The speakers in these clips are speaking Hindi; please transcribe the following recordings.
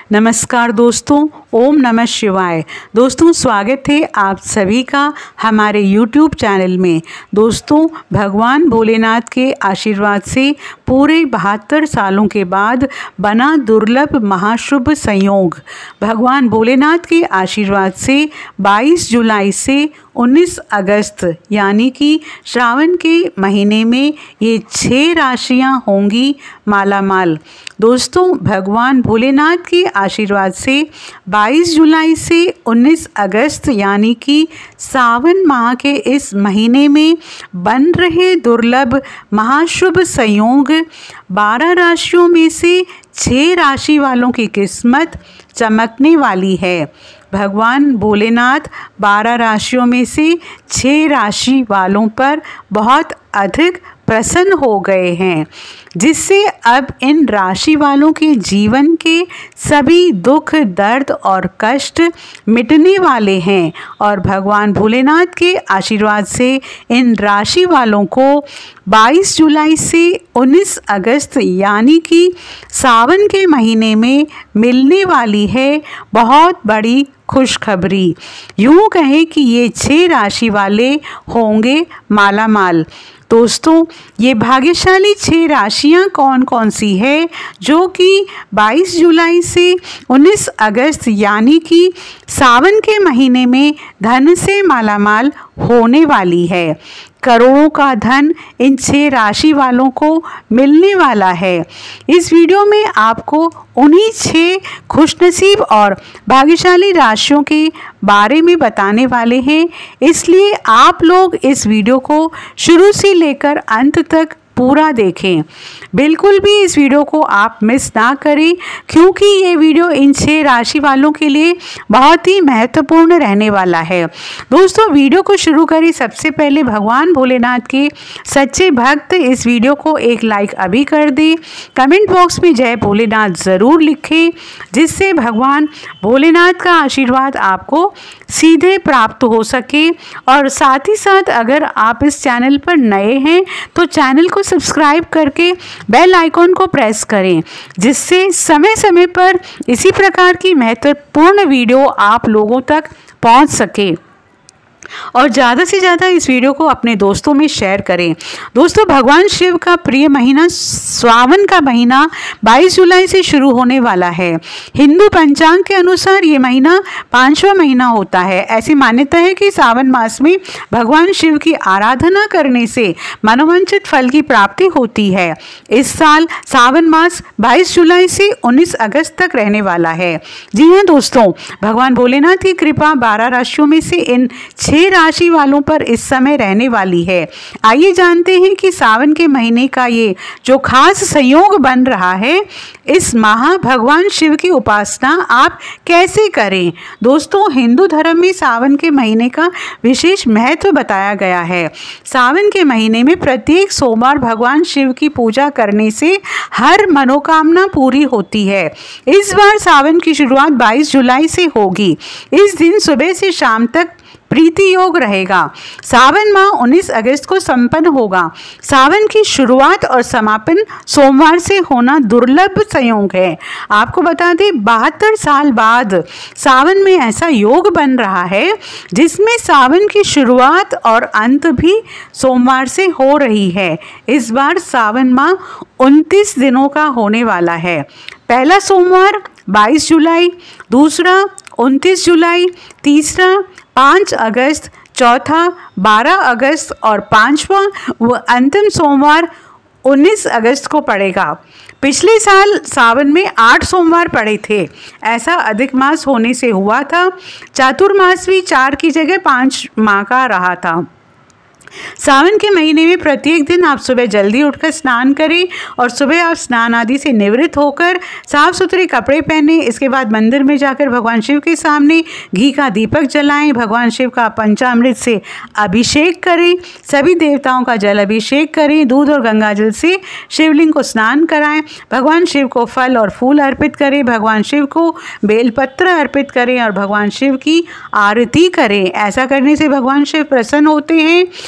नमस्कार दोस्तों, ओम नमः शिवाय। दोस्तों स्वागत है आप सभी का हमारे YouTube चैनल में। दोस्तों भगवान भोलेनाथ के आशीर्वाद से पूरे 72 सालों के बाद बना दुर्लभ महाशुभ संयोग। भगवान भोलेनाथ के आशीर्वाद से 22 जुलाई से 19 अगस्त यानी कि श्रावण के महीने में ये 6 राशियां होंगी मालामाल। दोस्तों भगवान भोलेनाथ के आशीर्वाद से 22 जुलाई से 19 अगस्त यानी कि सावन माह के इस महीने में बन रहे दुर्लभ महाशुभ संयोग 12 राशियों में से 6 राशि वालों की किस्मत चमकने वाली है। भगवान भोलेनाथ 12 राशियों में से 6 राशि वालों पर बहुत अधिक प्रसन्न हो गए हैं, जिससे अब इन राशि वालों के जीवन के सभी दुख दर्द और कष्ट मिटने वाले हैं और भगवान भोलेनाथ के आशीर्वाद से इन राशि वालों को 22 जुलाई से 19 अगस्त यानी कि सावन के महीने में मिलने वाली है बहुत बड़ी खुशखबरी। यूँ कहें कि ये 6 राशि वाले होंगे मालामाल। दोस्तों ये भाग्यशाली 6 राशियां कौन कौन सी है जो कि 22 जुलाई से 19 अगस्त यानी कि सावन के महीने में धन से मालामाल होने वाली है। करोड़ों का धन इन 6 राशि वालों को मिलने वाला है। इस वीडियो में आपको उन्हीं 6 खुशनसीब और भाग्यशाली राशियों के बारे में बताने वाले हैं, इसलिए आप लोग इस वीडियो को शुरू से लेकर अंत तक पूरा देखें। बिल्कुल भी इस वीडियो को आप मिस ना करें, क्योंकि ये वीडियो इन 6 राशि वालों के लिए बहुत ही महत्वपूर्ण रहने वाला है। दोस्तों वीडियो को शुरू करें सबसे पहले भगवान भोलेनाथ के सच्चे भक्त इस वीडियो को एक लाइक अभी कर दें। कमेंट बॉक्स में जय भोलेनाथ ज़रूर लिखें, जिससे भगवान भोलेनाथ का आशीर्वाद आपको सीधे प्राप्त हो सके। और साथ ही साथ अगर आप इस चैनल पर नए हैं तो चैनल को सब्सक्राइब करके बेल आइकॉन को प्रेस करें, जिससे समय समय पर इसी प्रकार की महत्वपूर्ण वीडियो आप लोगों तक पहुंच सके। और ज़्यादा से ज़्यादा इस वीडियो को अपने दोस्तों में शेयर करें। दोस्तों भगवान शिव का प्रिय महीना सावन का महीना 22 जुलाई से शुरू होने वाला है। हिंदू पंचांग के अनुसार ये महीना 5वां महीना होता है। ऐसी मान्यता है कि सावन मास में भगवान शिव की आराधना करने से मनोवांछित फल की प्राप्ति होती है। इस साल सावन मास 22 जुलाई से 19 अगस्त तक रहने वाला है। जी हाँ दोस्तों, भगवान भोलेनाथ की कृपा 12 राशियों में से इन 6 राशि वालों पर इस समय रहने वाली है। आइए जानते हैं कि सावन के महीने का ये जो खास संयोग बन रहा है, इस माह भगवान शिव की उपासना आप कैसे करें। दोस्तों हिंदू धर्म में सावन के महीने का विशेष महत्व बताया गया है। सावन के महीने में प्रत्येक सोमवार भगवान शिव की पूजा करने से हर मनोकामना पूरी होती है। इस बार सावन की शुरुआत 22 जुलाई से होगी। इस दिन सुबह से शाम तक प्रीति योग रहेगा। सावन माह 19 अगस्त को संपन्न होगा। सावन की शुरुआत और समापन सोमवार से होना दुर्लभ संयोग है। आपको बता दें 72 साल बाद सावन में ऐसा योग बन रहा है, जिसमें सावन की शुरुआत और अंत भी सोमवार से हो रही है। इस बार सावन माह 29 दिनों का होने वाला है। पहला सोमवार 22 जुलाई, दूसरा 29 जुलाई, तीसरा 5 अगस्त, चौथा 12 अगस्त और 5वां व अंतिम सोमवार 19 अगस्त को पड़ेगा। पिछले साल सावन में 8 सोमवार पड़े थे। ऐसा अधिक मास होने से हुआ था। चातुर्मास भी 4 की जगह 5 माह का रहा था। सावन के महीने में प्रत्येक दिन आप सुबह जल्दी उठकर स्नान करें और सुबह आप स्नान आदि से निवृत्त होकर साफ सुथरे कपड़े पहने। इसके बाद मंदिर में जाकर भगवान शिव के सामने घी का दीपक जलाएं। भगवान शिव का पंचामृत से अभिषेक करें। सभी देवताओं का जल अभिषेक करें। दूध और गंगाजल से शिवलिंग को स्नान कराएं। भगवान शिव को फल और फूल अर्पित करें। भगवान शिव को बेलपत्र अर्पित करें और भगवान शिव की आरती करें। ऐसा करने से भगवान शिव प्रसन्न होते हैं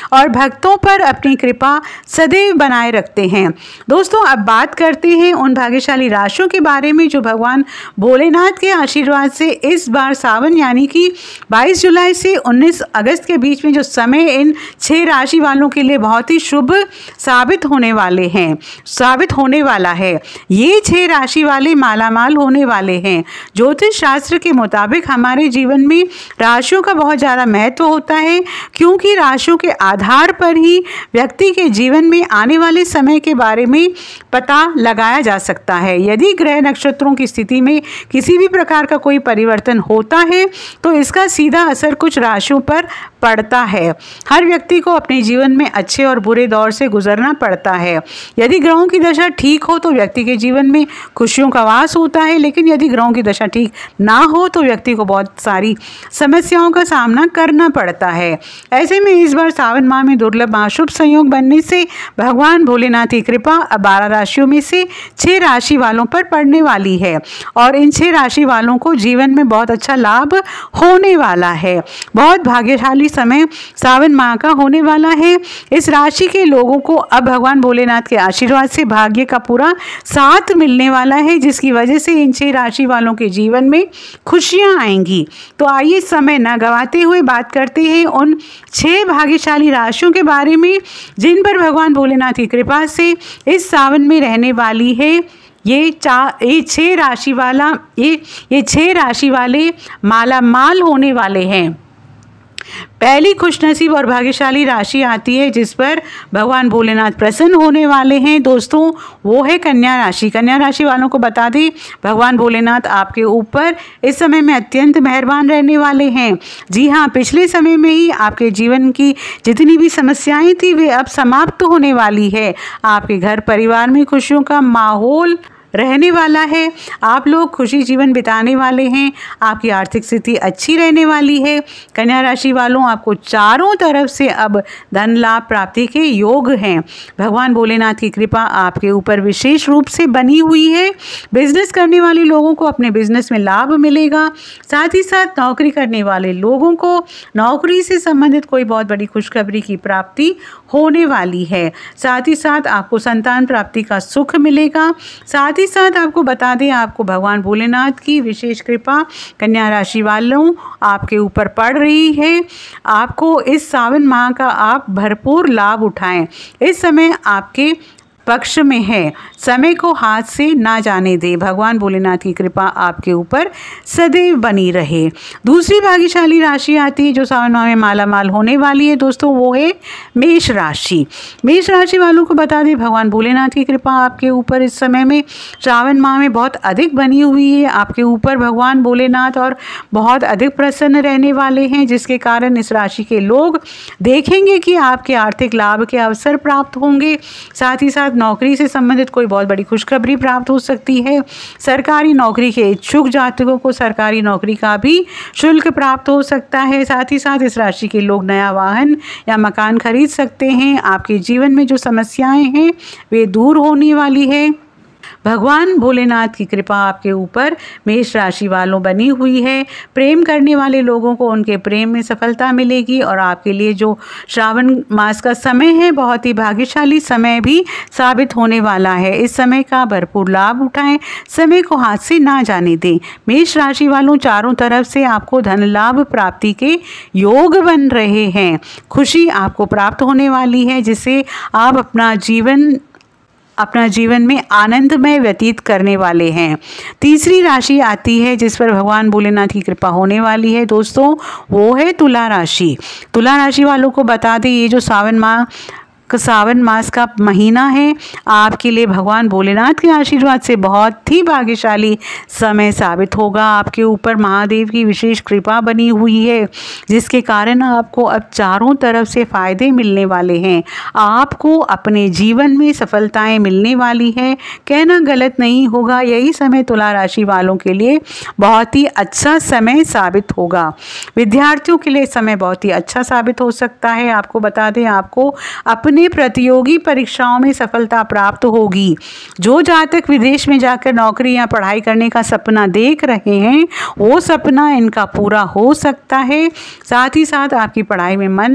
और भक्तों पर अपनी कृपा सदैव बनाए रखते हैं। दोस्तों, अब बात करते हैं उन भाग्यशाली राशियों के बारे में जो भगवान भोलेनाथ के आशीर्वाद से इस बार सावन यानी कि 22 जुलाई से 19 अगस्त के बीच में जो समय इन 6 राशि वालों के लिए बहुत ही शुभ साबित होने वाला है। ये 6 राशि वाले मालामाल होने वाले हैं। ज्योतिष शास्त्र के मुताबिक हमारे जीवन में राशियों का बहुत ज़्यादा महत्व होता है, क्योंकि राशियों के आधार पर ही व्यक्ति के जीवन में आने वाले समय के बारे में पता लगाया जा सकता है। यदि ग्रह नक्षत्रों की स्थिति में किसी भी प्रकार का कोई परिवर्तन होता है तो इसका सीधा असर कुछ राशियों पर पड़ता है। हर व्यक्ति को अपने जीवन में अच्छे और बुरे दौर से गुजरना पड़ता है। यदि ग्रहों की दशा ठीक हो तो व्यक्ति के जीवन में खुशियों का वास होता है, लेकिन यदि ग्रहों की दशा ठीक ना हो तो व्यक्ति को बहुत सारी समस्याओं का सामना करना पड़ता है। ऐसे में इस बार सावन माह में दुर्लभ अशुभ संयोग बनने से भगवान भोलेनाथ की कृपा 12 राशियों में से 6 राशि वालों पर पड़ने वाली है और इन 6 राशि वालों को जीवन में बहुत अच्छा लाभ होने वाला है। बहुत भाग्यशाली समय सावन माह का होने वाला है। इस राशि के लोगों को अब भगवान भोलेनाथ के आशीर्वाद से भाग्य का पूरा साथ मिलने वाला है, जिसकी वजह से इन 6 राशि वालों के जीवन में खुशियां आएंगी। तो आइए समय न गंवाते हुए बात करते हैं उन 6 भाग्यशाली राशियों के बारे में जिन पर भगवान भोलेनाथ की कृपा से इस सावन में रहने वाली है। ये 6 राशि वाले मालामाल होने वाले हैं। पहली खुशनसीब और भाग्यशाली राशि आती है जिस पर भगवान भोलेनाथ प्रसन्न होने वाले हैं दोस्तों, वो है कन्या राशि। कन्या राशि वालों को बता दें, भगवान भोलेनाथ आपके ऊपर इस समय में अत्यंत मेहरबान रहने वाले हैं। जी हाँ, पिछले समय में ही आपके जीवन की जितनी भी समस्याएं थी वे अब समाप्त होने वाली है। आपके घर परिवार में खुशियों का माहौल रहने वाला है। आप लोग खुशी जीवन बिताने वाले हैं। आपकी आर्थिक स्थिति अच्छी रहने वाली है। कन्या राशि वालों, आपको चारों तरफ से अब धन लाभ प्राप्ति के योग हैं। भगवान भोलेनाथ की कृपा आपके ऊपर विशेष रूप से बनी हुई है। बिजनेस करने वाले लोगों को अपने बिजनेस में लाभ मिलेगा। साथ ही साथ नौकरी करने वाले लोगों को नौकरी से संबंधित कोई बहुत बड़ी खुशखबरी की प्राप्ति होने वाली है। साथ ही साथ आपको संतान प्राप्ति का सुख मिलेगा। साथ ही साथ आपको बता दें, आपको भगवान भोलेनाथ की विशेष कृपा कन्या राशि वालों आपके ऊपर पड़ रही है। आपको इस सावन माह का आप भरपूर लाभ उठाएं। इस समय आपके पक्ष में है। समय को हाथ से ना जाने दे। भगवान भोलेनाथ की कृपा आपके ऊपर सदैव बनी रहे। दूसरी भाग्यशाली राशि आती है जो सावन माह में मालामाल होने वाली है दोस्तों, वो है मेष राशि। मेष राशि वालों को बता दें, भगवान भोलेनाथ की कृपा आपके ऊपर इस समय में सावन माह में बहुत अधिक बनी हुई है। आपके ऊपर भगवान भोलेनाथ और बहुत अधिक प्रसन्न रहने वाले हैं, जिसके कारण इस राशि के लोग देखेंगे कि आपके आर्थिक लाभ के अवसर प्राप्त होंगे। साथ ही साथ नौकरी से संबंधित कोई बहुत बड़ी खुशखबरी प्राप्त हो सकती है। सरकारी नौकरी के इच्छुक जातकों को सरकारी नौकरी का भी शुल्क प्राप्त हो सकता है। साथ ही साथ इस राशि के लोग नया वाहन या मकान खरीद सकते हैं। आपके जीवन में जो समस्याएं हैं वे दूर होने वाली है। भगवान भोलेनाथ की कृपा आपके ऊपर मेष राशि वालों बनी हुई है। प्रेम करने वाले लोगों को उनके प्रेम में सफलता मिलेगी और आपके लिए जो श्रावण मास का समय है बहुत ही भाग्यशाली समय भी साबित होने वाला है। इस समय का भरपूर लाभ उठाएं, समय को हाथ से ना जाने दें। मेष राशि वालों, चारों तरफ से आपको धन लाभ प्राप्ति के योग बन रहे हैं। खुशी आपको प्राप्त होने वाली है, जिससे आप अपना जीवन में आनंदमय व्यतीत करने वाले हैं। तीसरी राशि आती है जिस पर भगवान भोलेनाथ की कृपा होने वाली है दोस्तों, वो है तुला राशि। तुला राशि वालों को बता दें, ये जो सावन मास का महीना है आपके लिए भगवान भोलेनाथ के आशीर्वाद से बहुत ही भाग्यशाली समय साबित होगा। आपके ऊपर महादेव की विशेष कृपा बनी हुई है, जिसके कारण आपको अब चारों तरफ से फायदे मिलने वाले हैं। आपको अपने जीवन में सफलताएं मिलने वाली है। कहना गलत नहीं होगा, यही समय तुला राशि वालों के लिए बहुत ही अच्छा समय साबित होगा। विद्यार्थियों के लिए समय बहुत ही अच्छा साबित हो सकता है। आपको बता दें, आपको अपने प्रतियोगी परीक्षाओं में सफलता प्राप्त होगी। जो जातक विदेश में जाकर नौकरी या पढ़ाई करने का सपना देख रहे हैं वो सपना इनका पूरा हो सकता है। साथ ही साथ आपकी पढ़ाई में मन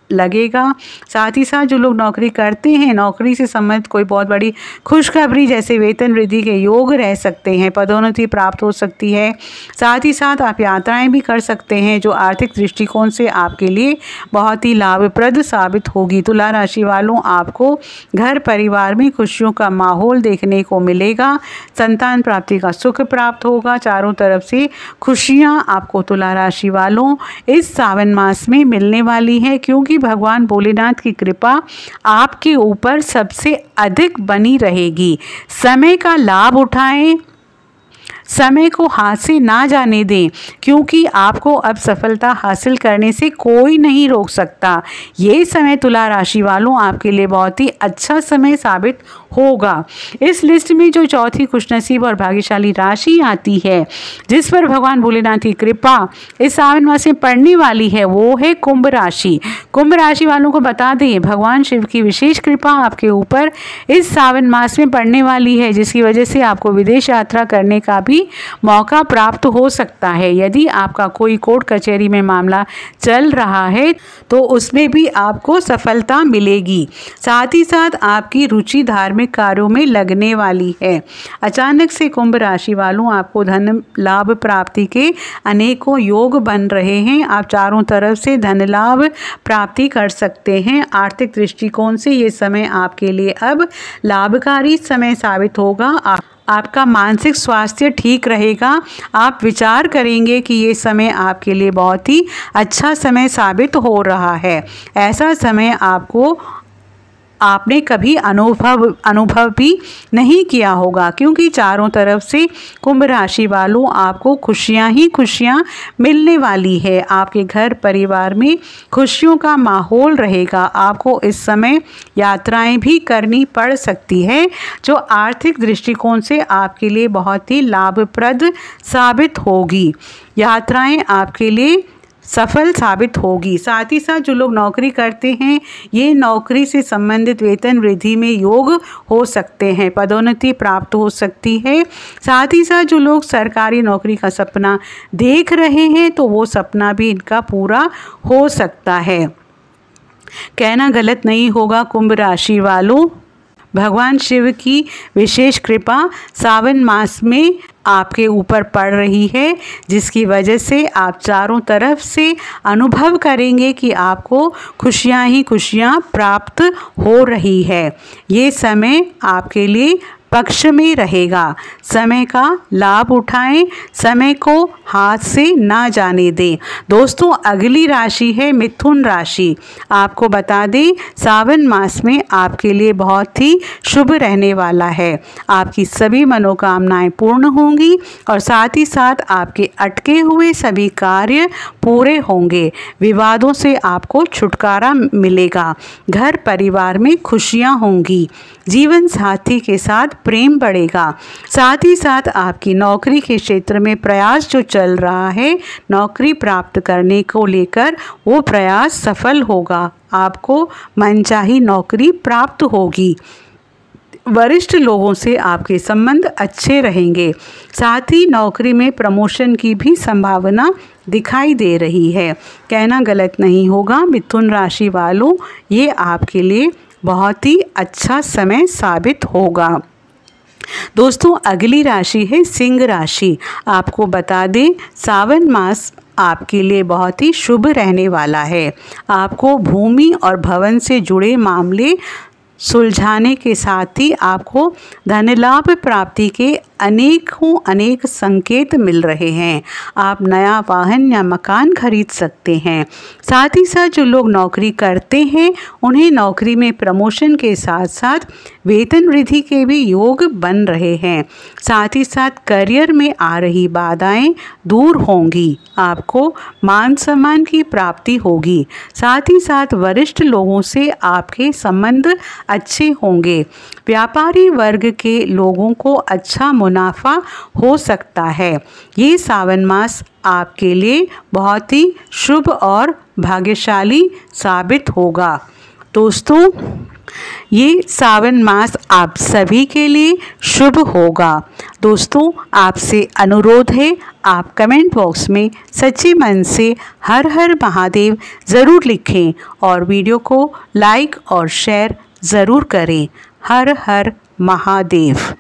लगेगा। साथ ही साथ जो लोग नौकरी करते हैं, नौकरी से संबंधित कोई बहुत बड़ी खुशखबरी जैसे वेतन वृद्धि के योग रह सकते हैं, पदोन्नति प्राप्त हो सकती है। साथ ही साथ आप यात्राएं भी कर सकते हैं जो आर्थिक दृष्टिकोण से आपके लिए बहुत ही लाभप्रद साबित होगी। तुला राशि वालों, आपको घर परिवार में खुशियों का माहौल देखने को मिलेगा। संतान प्राप्ति का सुख प्राप्त होगा। चारों तरफ से खुशियां आपको तुला राशि वालों इस सावन मास में मिलने वाली है, क्योंकि भगवान भोलेनाथ की कृपा आपके ऊपर सबसे अधिक बनी रहेगी। समय का लाभ उठाएं, समय को हाथ से ना जाने दें, क्योंकि आपको अब सफलता हासिल करने से कोई नहीं रोक सकता। ये समय तुला राशि वालों आपके लिए बहुत ही अच्छा समय साबित होगा। इस लिस्ट में जो चौथी खुशनसीब और भाग्यशाली राशि आती है जिस पर भगवान भोलेनाथ की कृपा इस सावन मास में पड़ने वाली है, वो है कुंभ राशि। कुंभ राशि वालों को बता दें, भगवान शिव की विशेष कृपा आपके ऊपर इस सावन मास में पड़ने वाली है, जिसकी वजह से आपको विदेश यात्रा करने का भी मौका प्राप्त हो सकता है। यदि आपका कोई कोर्ट कचहरी में मामला चल रहा है तो उसमें भी आपको सफलता मिलेगी। साथ ही साथ आपकी रुचि धार्मिक कार्यों में लगने वाली है। अचानक से कुंभ राशि वालों आपको धन लाभ प्राप्ति के अनेकों योग बन रहे हैं। आप चारों तरफ से धन लाभ प्राप्ति कर सकते हैं। आर्थिक दृष्टिकोण से ये समय आपके लिए अब लाभकारी समय साबित होगा। आपका मानसिक स्वास्थ्य ठीक रहेगा। आप विचार करेंगे कि ये समय आपके लिए बहुत ही अच्छा समय साबित हो रहा है। ऐसा समय आपने कभी अनुभव भी नहीं किया होगा, क्योंकि चारों तरफ से कुंभ राशि वालों आपको खुशियां ही खुशियां मिलने वाली है। आपके घर परिवार में खुशियों का माहौल रहेगा। आपको इस समय यात्राएं भी करनी पड़ सकती है, जो आर्थिक दृष्टिकोण से आपके लिए बहुत ही लाभप्रद साबित होगी। यात्राएं आपके लिए सफल साबित होगी। साथ ही साथ जो लोग नौकरी करते हैं, ये नौकरी से संबंधित वेतन वृद्धि में योग हो सकते हैं, पदोन्नति प्राप्त हो सकती है। साथ ही साथ जो लोग सरकारी नौकरी का सपना देख रहे हैं तो वो सपना भी इनका पूरा हो सकता है। कहना गलत नहीं होगा कुंभ राशि वालों, भगवान शिव की विशेष कृपा सावन मास में आपके ऊपर पड़ रही है, जिसकी वजह से आप चारों तरफ से अनुभव करेंगे कि आपको खुशियां ही खुशियां प्राप्त हो रही है। ये समय आपके लिए पक्ष में रहेगा। समय का लाभ उठाएं, समय को हाथ से ना जाने दें। दोस्तों, अगली राशि है मिथुन राशि। आपको बता दें, सावन मास में आपके लिए बहुत ही शुभ रहने वाला है। आपकी सभी मनोकामनाएं पूर्ण होंगी और साथ ही साथ आपके अटके हुए सभी कार्य पूरे होंगे। विवादों से आपको छुटकारा मिलेगा। घर परिवार में खुशियां होंगी। जीवन साथी के साथ प्रेम बढ़ेगा। साथ ही साथ आपकी नौकरी के क्षेत्र में प्रयास जो चल रहा है नौकरी प्राप्त करने को लेकर, वो प्रयास सफल होगा। आपको मनचाही नौकरी प्राप्त होगी। वरिष्ठ लोगों से आपके संबंध अच्छे रहेंगे। साथ ही नौकरी में प्रमोशन की भी संभावना दिखाई दे रही है। कहना गलत नहीं होगा मिथुन राशि वालों, ये आपके लिए बहुत ही अच्छा समय साबित होगा। दोस्तों, अगली राशि है सिंह राशि। आपको बता दें, सावन मास आपके लिए बहुत ही शुभ रहने वाला है। आपको भूमि और भवन से जुड़े मामले सुलझाने के साथ ही आपको धन लाभ प्राप्ति के अनेक संकेत मिल रहे हैं। आप नया वाहन या मकान खरीद सकते हैं। साथ ही साथ जो लोग नौकरी करते हैं उन्हें नौकरी में प्रमोशन के साथ साथ वेतन वृद्धि के भी योग बन रहे हैं। साथ ही साथ करियर में आ रही बाधाएं दूर होंगी। आपको मान सम्मान की प्राप्ति होगी। साथ ही साथ वरिष्ठ लोगों से आपके संबंध अच्छे होंगे। व्यापारी वर्ग के लोगों को अच्छा मुनाफा हो सकता है। ये सावन मास आपके लिए बहुत ही शुभ और भाग्यशाली साबित होगा। दोस्तों, ये सावन मास आप सभी के लिए शुभ होगा। दोस्तों, आपसे अनुरोध है, आप कमेंट बॉक्स में सच्चे मन से हर हर महादेव ज़रूर लिखें और वीडियो को लाइक और शेयर ज़रूर करें। हर हर महादेव।